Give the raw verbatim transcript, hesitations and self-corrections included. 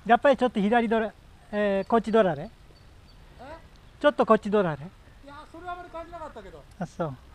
やっぱりちょっと左ドラ、えー、こっちドラレ。 えちょっとこっちドラレ。 いや、それはあまり感じなかったけど。 あ、そう。